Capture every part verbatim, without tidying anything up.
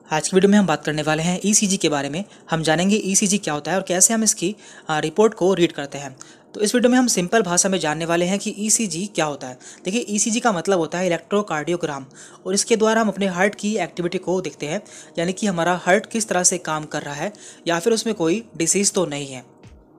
आज की वीडियो में हम बात करने वाले हैं ईसीजी के बारे में। हम जानेंगे ईसीजी क्या होता है और कैसे हम इसकी रिपोर्ट को रीड करते हैं। तो इस वीडियो में हम सिंपल भाषा में जानने वाले हैं कि ईसीजी क्या होता है। देखिए, ईसीजी का मतलब होता है इलेक्ट्रोकार्डियोग्राम, और इसके द्वारा हम अपने हार्ट की एक्टिविटी को देखते हैं, यानी कि हमारा हार्ट किस तरह से काम कर रहा है या फिर उसमें कोई डिसीज़ तो नहीं है।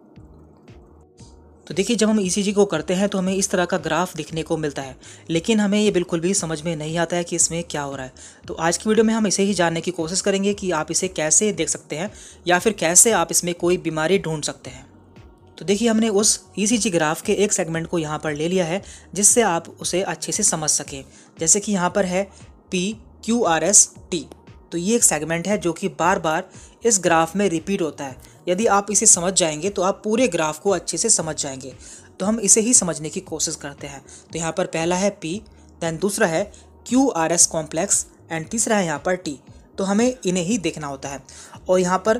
तो देखिए, जब हम ईसीजी को करते हैं तो हमें इस तरह का ग्राफ दिखने को मिलता है, लेकिन हमें ये बिल्कुल भी समझ में नहीं आता है कि इसमें क्या हो रहा है। तो आज की वीडियो में हम इसे ही जानने की कोशिश करेंगे कि आप इसे कैसे देख सकते हैं या फिर कैसे आप इसमें कोई बीमारी ढूंढ सकते हैं। तो देखिए, हमने उस ईसीजी ग्राफ के एक सेगमेंट को यहाँ पर ले लिया है जिससे आप उसे अच्छे से समझ सकें। जैसे कि यहाँ पर है P Q R S T. तो ये एक सेगमेंट है जो कि बार बार इस ग्राफ में रिपीट होता है। यदि आप इसे समझ जाएंगे तो आप पूरे ग्राफ को अच्छे से समझ जाएंगे। तो हम इसे ही समझने की कोशिश करते हैं। तो यहाँ पर पहला है पी, दैन दूसरा है Q R S complex and तीसरा है यहाँ पर टी। तो हमें इन्हें ही देखना होता है। और यहाँ पर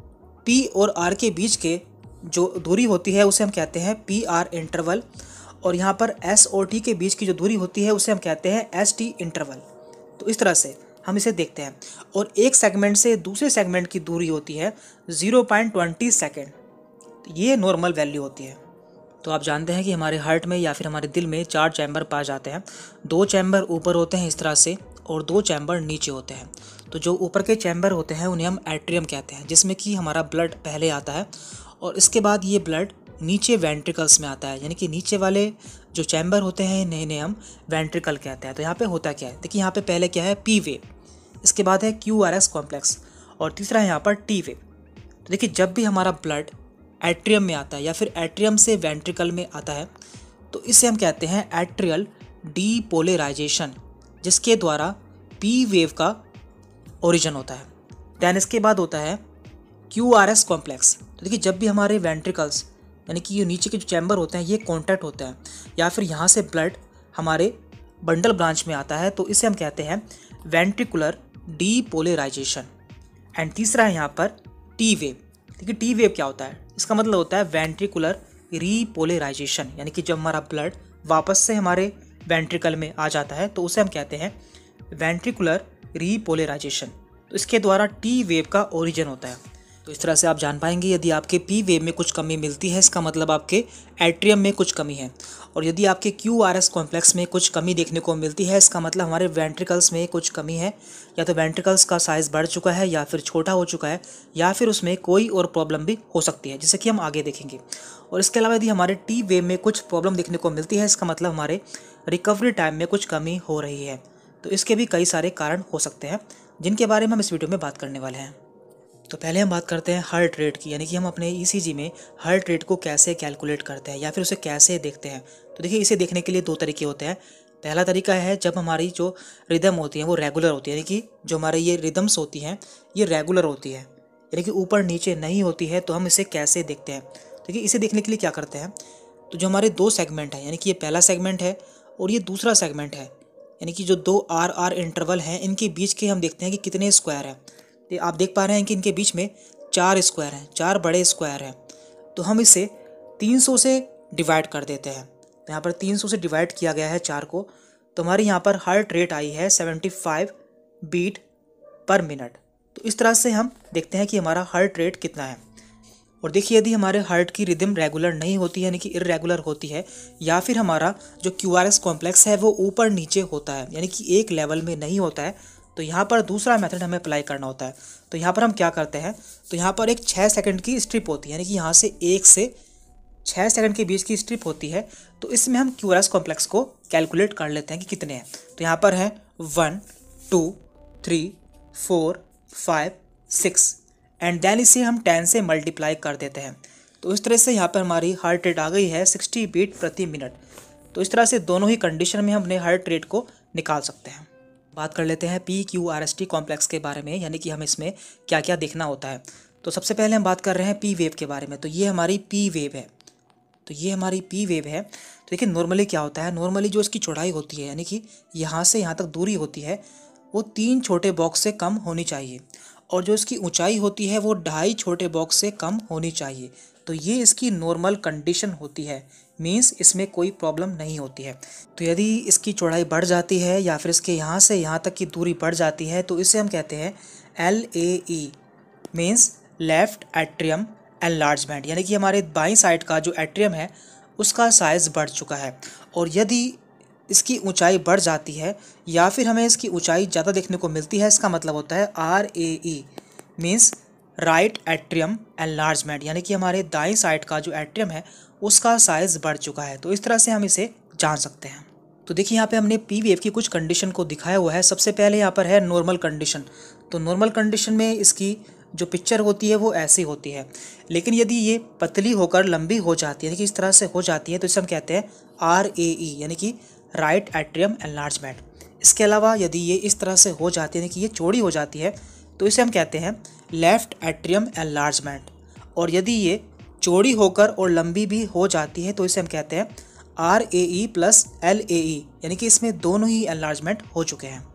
पी और आर के बीच के जो दूरी होती है उसे हम कहते हैं पी आर इंटरवल, और यहाँ पर एस और टी के बीच की जो दूरी होती है उसे हम कहते हैं एस टी इंटरवल। तो इस तरह से हम इसे देखते हैं। और एक सेगमेंट से दूसरे सेगमेंट की दूरी होती है zero point two zero second. तो ये नॉर्मल वैल्यू होती है। तो आप जानते हैं कि हमारे हार्ट में या फिर हमारे दिल में चार चैम्बर पाए जाते हैं। दो चैम्बर ऊपर होते हैं इस तरह से, और दो चैम्बर नीचे होते हैं। तो जो ऊपर के चैम्बर होते हैं उन्हें हम एट्रियम कहते हैं, जिसमें कि हमारा ब्लड पहले आता है, और इसके बाद ये ब्लड नीचे वेंट्रिकल्स में आता है, यानी कि नीचे वाले जो चैम्बर होते हैं इन्हें हम वेंट्रिकल कहते हैं। तो यहाँ पे होता क्या है, देखिए यहाँ पे पहले क्या है पी वेव, इसके बाद है क्यू आर एस कॉम्प्लेक्स, और तीसरा है यहाँ पर टी वेव। तो देखिए, जब भी हमारा ब्लड एट्रियम में आता है या फिर एट्रियम से वेंट्रिकल में आता है तो इसे हम कहते हैं एट्रियल डीपोलराइजेशन, जिसके द्वारा पी वेव का ओरिजिन होता है। दैन इसके बाद होता है क्यू आर एस कॉम्प्लेक्स। तो देखिए, जब भी हमारे वेंट्रिकल्स यानी कि ये नीचे के जो चैम्बर होते हैं ये कॉन्टैक्ट होते हैं या फिर यहाँ से ब्लड हमारे बंडल ब्रांच में आता है, तो इसे हम कहते हैं वेंट्रिकुलर डीपोलराइजेशन। एंड तीसरा है यहाँ पर टी वेव। देखिए, टी वेव क्या होता है, इसका मतलब होता है वेंट्रिकुलर रीपोलराइजेशन, यानी कि जब हमारा ब्लड वापस से हमारे वेंट्रिकल में आ जाता है तो उसे हम कहते हैं वेंट्रिकुलर रीपोलराइजेशन। तो इसके द्वारा टी वेव का ओरिजिन होता है। तो इस तरह से आप जान पाएंगे यदि आपके पी वेव में कुछ कमी मिलती है इसका मतलब आपके एट्रियम में कुछ कमी है, और यदि आपके क्यू आर एस कॉम्प्लेक्स में कुछ कमी देखने को मिलती है इसका मतलब हमारे वेंट्रिकल्स में कुछ कमी है, या तो वेंट्रिकल्स का साइज़ बढ़ चुका है या फिर छोटा हो चुका है, या फिर उसमें कोई और प्रॉब्लम भी हो सकती है, जैसे कि हम आगे देखेंगे। और इसके अलावा यदि हमारे टी वेव में कुछ प्रॉब्लम देखने को मिलती है इसका मतलब हमारे रिकवरी टाइम में कुछ कमी हो रही है। तो इसके भी कई सारे कारण हो सकते हैं जिनके बारे में हम इस वीडियो में बात करने वाले हैं। तो पहले हम बात करते हैं हार्ट रेट की, यानी कि हम अपने ईसीजी में हार्ट रेट को कैसे कैलकुलेट करते हैं या फिर उसे कैसे देखते हैं। तो देखिए, इसे देखने के लिए दो तरीके होते हैं। पहला तरीका है जब हमारी जो रिदम होती है वो रेगुलर होती है, यानी कि जो हमारे ये रिदम्स होती हैं ये रेगुलर होती है, यानी कि ऊपर नीचे नहीं होती है। तो हम इसे कैसे देखते हैं, देखिए इसे देखने के लिए क्या करते हैं, तो जो हमारे दो सेगमेंट हैं, यानी कि ये पहला सेगमेंट है और ये दूसरा सेगमेंट है, यानी कि जो दो आर आर इंटरवल हैं इनके बीच के हम देखते हैं कि कितने स्क्वायर हैं। तो आप देख पा रहे हैं कि इनके बीच में चार स्क्वायर हैं, चार बड़े स्क्वायर हैं। तो हम इसे तीन सौ से डिवाइड कर देते हैं। तो यहाँ पर तीन सौ से डिवाइड किया गया है चार को, तो हमारे यहाँ पर हार्ट रेट आई है पचहत्तर बीट पर मिनट। तो इस तरह से हम देखते हैं कि हमारा हार्ट रेट कितना है। और देखिए, यदि हमारे हार्ट की रिदम रेगुलर नहीं होती है, यानी कि इर्रेगुलर होती है, या फिर हमारा जो क्यू आर एस कॉम्प्लेक्स है वो ऊपर नीचे होता है, यानी कि एक लेवल में नहीं होता है, तो यहाँ पर दूसरा मेथड हमें अप्लाई करना होता है। तो यहाँ पर हम क्या करते हैं, तो यहाँ पर एक छः सेकंड की स्ट्रिप होती है, यानी कि यहाँ से एक से छः सेकंड के बीच की स्ट्रिप होती है। तो इसमें हम क्यू आर एस कॉम्प्लेक्स को कैलकुलेट कर लेते हैं कि कितने हैं। तो यहाँ पर है one two three four five six, and then इसे हम टेन से मल्टीप्लाई कर देते हैं। तो इस तरह से यहाँ पर हमारी हार्ट रेट आ गई है सिक्सटी बीट प्रति मिनट। तो इस तरह से दोनों ही कंडीशन में हम अपने हार्ट रेट को निकाल सकते हैं। बात कर लेते हैं P Q R S T complex के बारे में, यानी कि हमें इसमें क्या क्या देखना होता है। तो सबसे पहले हम बात कर रहे हैं पी वेव के बारे में। तो ये हमारी पी वेव है, तो ये हमारी पी वेव है। तो देखिए, नॉर्मली क्या होता है, नॉर्मली जो इसकी चौड़ाई होती है, यानी कि यहाँ से यहाँ तक दूरी होती है, वो तीन छोटे बॉक्स से कम होनी चाहिए, और जो इसकी ऊंचाई होती है वो ढाई छोटे बॉक्स से कम होनी चाहिए। तो ये इसकी नॉर्मल कंडीशन होती है मीन्स इसमें कोई प्रॉब्लम नहीं होती है। तो यदि इसकी चौड़ाई बढ़ जाती है या फिर इसके यहाँ से यहाँ तक की दूरी बढ़ जाती है तो इसे हम कहते हैं L A E, means left atrium enlargement, यानी कि हमारे बाईं साइड का जो एट्रियम है उसका साइज़ बढ़ चुका है। और यदि इसकी ऊंचाई बढ़ जाती है या फिर हमें इसकी ऊंचाई ज़्यादा देखने को मिलती है, इसका मतलब होता है R A E, means right atrium enlargement, यानी कि हमारे दाईं साइड का जो एट्रियम है उसका साइज़ बढ़ चुका है। तो इस तरह से हम इसे जान सकते हैं। तो देखिए यहाँ पे हमने पी वेव की कुछ कंडीशन को दिखाया हुआ है। सबसे पहले यहाँ पर है नॉर्मल कंडीशन। तो नॉर्मल कंडीशन में इसकी जो पिक्चर होती है वो ऐसी होती है, लेकिन यदि ये पतली होकर लंबी हो जाती है, यानी कि इस तरह से हो जाती है, तो इसे हम कहते हैं आर ए ई, यानी कि राइट एट्रियम एनलार्जमेंट। इसके अलावा यदि ये इस तरह से हो जाती है, यानी कि ये चौड़ी हो जाती है, तो इसे हम कहते हैं लेफ्ट एट्रियम एनलार्जमेंट। और यदि ये चौड़ी होकर और लंबी भी हो जाती है तो इसे हम कहते हैं R A E plus L A E, यानी कि इसमें दोनों ही एनलार्जमेंट हो चुके हैं।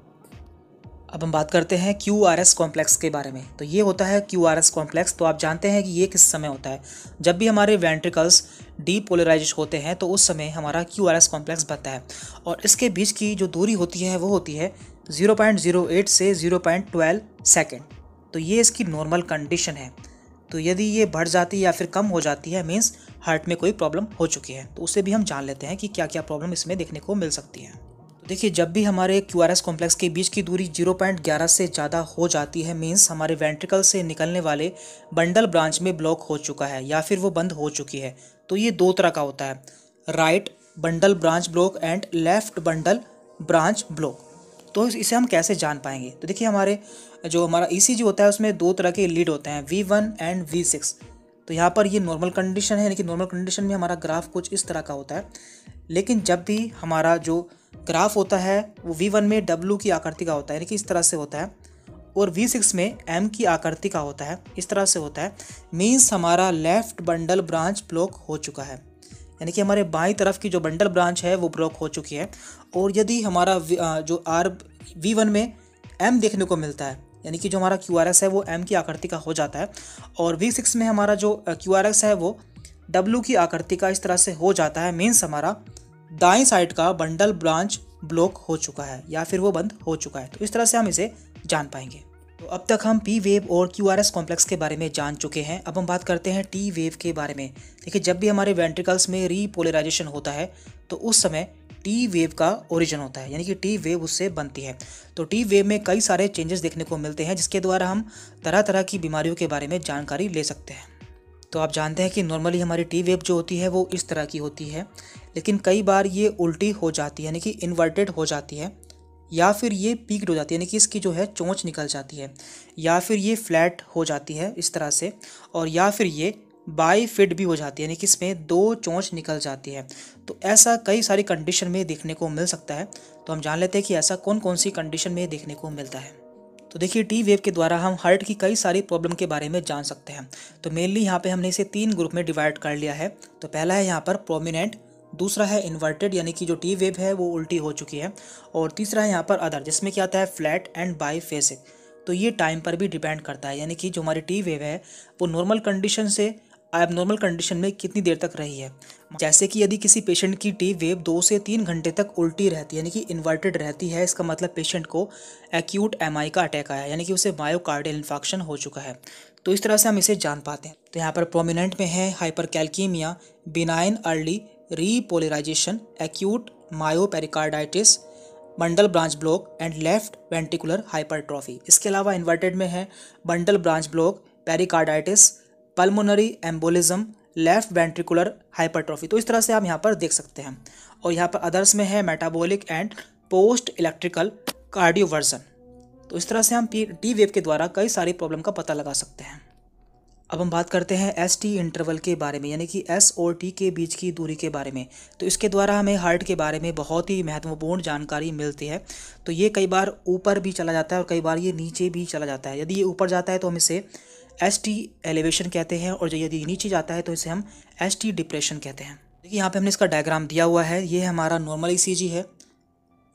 अब हम बात करते हैं क्यू आर एस कॉम्प्लेक्स के बारे में। तो ये होता है क्यू आर एस कॉम्प्लेक्स। तो आप जानते हैं कि ये किस समय होता है, जब भी हमारे वेंट्रिकल्स डीपोलराइज होते हैं तो उस समय हमारा क्यू आर एस कॉम्प्लेक्स बनता है। और इसके बीच की जो दूरी होती है वो होती है ज़ीरो पॉइंट ज़ीरो एट से zero point one two second. तो ये इसकी नॉर्मल कंडीशन है। तो यदि ये बढ़ जाती है या फिर कम हो जाती है, मीन्स हार्ट में कोई प्रॉब्लम हो चुकी है। तो उससे भी हम जान लेते हैं कि क्या क्या प्रॉब्लम इसमें देखने को मिल सकती है। तो देखिए, जब भी हमारे क्यू आर एस कॉम्प्लेक्स के बीच की दूरी ज़ीरो पॉइंट वन वन से ज़्यादा हो जाती है, मीन्स हमारे वेंट्रिकल से निकलने वाले बंडल ब्रांच में ब्लॉक हो चुका है या फिर वो बंद हो चुकी है। तो ये दो तरह का होता है, right bundle branch block and left bundle branch block. तो इसे हम कैसे जान पाएंगे? तो देखिए, हमारे जो हमारा ई सी जी होता है उसमें दो तरह के लीड होते हैं, V one and V six. तो यहाँ पर ये नॉर्मल कंडीशन है, यानी कि नॉर्मल कंडीशन में हमारा ग्राफ कुछ इस तरह का होता है। लेकिन जब भी हमारा जो ग्राफ होता है वो वी वन में डब्ल्यू की आकृति का होता है, यानी कि इस तरह से होता है, और वी सिक्स में एम की आकृति का होता है, इस तरह से होता है, मीन्स हमारा लेफ्ट बंडल ब्रांच ब्लॉक हो चुका है, यानी कि हमारे बाईं तरफ की जो बंडल ब्रांच है वो ब्लॉक हो चुकी है। और यदि हमारा जो आर वी वन में एम देखने को मिलता है, यानी कि जो हमारा क्यू आर एस है वो एम की आकृति का हो जाता है, और वी सिक्स में हमारा जो क्यू आर एस है वो डब्ल्यू की आकृति का इस तरह से हो जाता है, मीन्स हमारा दाईं साइड का बंडल ब्रांच ब्लॉक हो चुका है या फिर वो बंद हो चुका है। तो इस तरह से हम इसे जान पाएंगे। तो अब तक हम पी वेव और क्यू आर एस कॉम्प्लेक्स के बारे में जान चुके हैं। अब हम बात करते हैं टी वेव के बारे में। देखिए, जब भी हमारे वेंट्रिकल्स में रीपोलराइजेशन होता है तो उस समय टी वेव का ओरिजिन होता है, यानी कि टी वेव उससे बनती है। तो टी वेव में कई सारे चेंजेस देखने को मिलते हैं जिसके द्वारा हम तरह तरह की बीमारियों के बारे में जानकारी ले सकते हैं। तो आप जानते हैं कि नॉर्मली हमारी टी वेव जो होती है वो इस तरह की होती है, लेकिन कई बार ये उल्टी हो जाती है, यानी कि इन्वर्टेड हो जाती है, या फिर ये पीक्ड हो जाती है, यानी कि इसकी जो है चोंच निकल जाती है, या फिर ये फ्लैट हो जाती है इस तरह से, और या फिर ये बाई फिट भी हो जाती है, यानी कि इसमें दो चोंच निकल जाती है। तो ऐसा कई सारी कंडीशन में देखने को मिल सकता है। तो हम जान लेते हैं कि ऐसा कौन कौन सी कंडीशन में देखने को मिलता है। तो देखिए, टी वेव के द्वारा हम हार्ट की कई सारी प्रॉब्लम के बारे में जान सकते हैं। तो मेनली यहाँ पे हमने इसे तीन ग्रुप में डिवाइड कर लिया है। तो पहला है यहाँ पर प्रोमिनेंट, दूसरा है इन्वर्टेड, यानी कि जो टी वेव है वो उल्टी हो चुकी है, और तीसरा है यहाँ पर अदर, जिसमें क्या आता है फ्लैट एंड बाईफेसिक। तो ये टाइम पर भी डिपेंड करता है, यानी कि जो हमारी टी वेव है वो नॉर्मल कंडीशन से अब नॉर्मल कंडीशन में कितनी देर तक रही है। जैसे कि यदि किसी पेशेंट की टी वेव दो से तीन घंटे तक उल्टी रहती है, यानी कि इन्वर्टेड रहती है, इसका मतलब पेशेंट को एक्यूट एम आई का अटैक आया, यानी कि उसे मायोकार्डियल इन्फेक्शन हो चुका है। तो इस तरह से हम इसे जान पाते हैं। तो यहाँ पर प्रोमिनेंट में है hypercalcaemia, benign early repolarisation, acute myopericarditis, bundle branch block and left ventricular hypertrophy. इसके अलावा इन्वर्टेड में है bundle branch block, pericarditis, pulmonary embolism, left ventricular hypertrophy. तो इस तरह से आप यहाँ पर देख सकते हैं। और यहाँ पर अदर्स में है metabolic and post electrical cardioversion. तो इस तरह से हम टी वेव के द्वारा कई सारी प्रॉब्लम का पता लगा सकते हैं। अब हम बात करते हैं एस टी इंटरवल के बारे में, यानी कि एस और टी के बीच की दूरी के बारे में। तो इसके द्वारा हमें हार्ट के बारे में बहुत ही महत्वपूर्ण जानकारी मिलती है। तो ये कई बार ऊपर भी चला जाता है और कई बार ये नीचे भी चला जाता है। यदि ये ऊपर जाता है तो हम इसे एस टी एलिवेशन कहते हैं, और जो यदि नीचे जाता है तो इसे हम एस टी डिप्रेशन कहते हैं। देखिए, यहाँ पे हमने इसका डायग्राम दिया हुआ है। ये हमारा नॉर्मल ई सी जी है,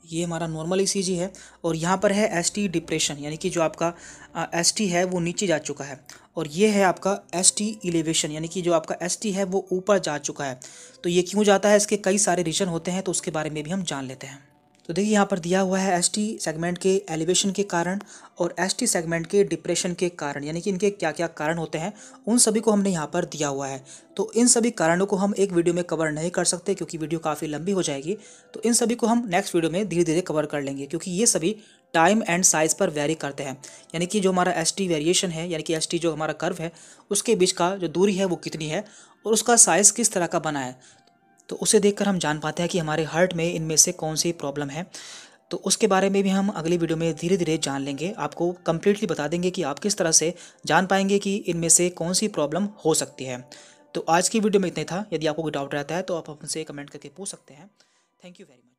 ये हमारा नॉर्मल ईसीजी है और यहाँ पर है एस टी डिप्रेशन, यानी कि जो आपका एस टी है वो नीचे जा चुका है, और ये है आपका एस टी इलेवेशन, यानी कि जो आपका एस टी है वो ऊपर जा चुका है। तो ये क्यों जाता है, इसके कई सारे रीज़न होते हैं, तो उसके बारे में भी हम जान लेते हैं। तो देखिए यहाँ पर दिया हुआ है एस टी सेगमेंट के एलिवेशन के कारण और एस टी सेगमेंट के डिप्रेशन के कारण, यानी कि इनके क्या क्या कारण होते हैं उन सभी को हमने यहाँ पर दिया हुआ है। तो इन सभी कारणों को हम एक वीडियो में कवर नहीं कर सकते क्योंकि वीडियो काफ़ी लंबी हो जाएगी। तो इन सभी को हम नेक्स्ट वीडियो में धीरे धीरे कवर कर लेंगे, क्योंकि ये सभी टाइम एंड साइज़ पर वेरी करते हैं। यानी कि जो हमारा एस टी वेरिएशन है, यानी कि एस टी जो हमारा कर्व है उसके बीच का जो दूरी है वो कितनी है और उसका साइज़ किस तरह का बना है, तो उसे देखकर हम जान पाते हैं कि हमारे हार्ट में इनमें से कौन सी प्रॉब्लम है। तो उसके बारे में भी हम अगली वीडियो में धीरे धीरे जान लेंगे, आपको कंप्लीटली बता देंगे कि आप किस तरह से जान पाएंगे कि इनमें से कौन सी प्रॉब्लम हो सकती है। तो आज की वीडियो में इतना ही था। यदि आपको कोई डाउट रहता है तो आप हमसे कमेंट करके पूछ सकते हैं। Thank you very much.